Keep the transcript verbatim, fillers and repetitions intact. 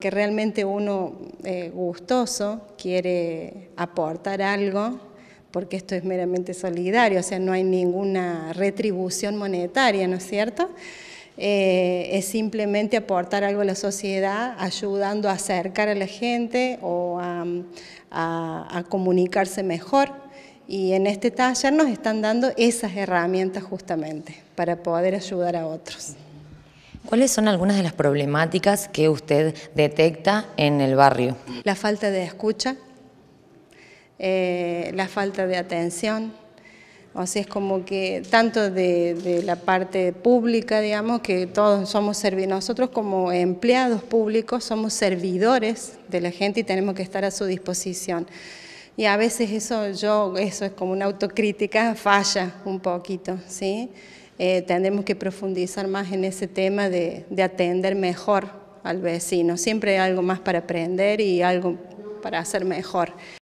que realmente uno eh, gustoso quiere aportar algo, porque esto es meramente solidario, o sea, no hay ninguna retribución monetaria, ¿no es cierto? Eh, es simplemente aportar algo a la sociedad, ayudando a acercar a la gente o a, a, a comunicarse mejor. Y en este taller nos están dando esas herramientas justamente para poder ayudar a otros. ¿Cuáles son algunas de las problemáticas que usted detecta en el barrio? La falta de escucha, eh, la falta de atención, o sea, es como que tanto de, de la parte pública, digamos, que todos somos servidores, nosotros como empleados públicos somos servidores de la gente y tenemos que estar a su disposición. Y a veces eso, yo, eso es como una autocrítica, falla un poquito, ¿sí? Eh, tendremos que profundizar más en ese tema de, de atender mejor al vecino. Siempre hay algo más para aprender y algo para hacer mejor.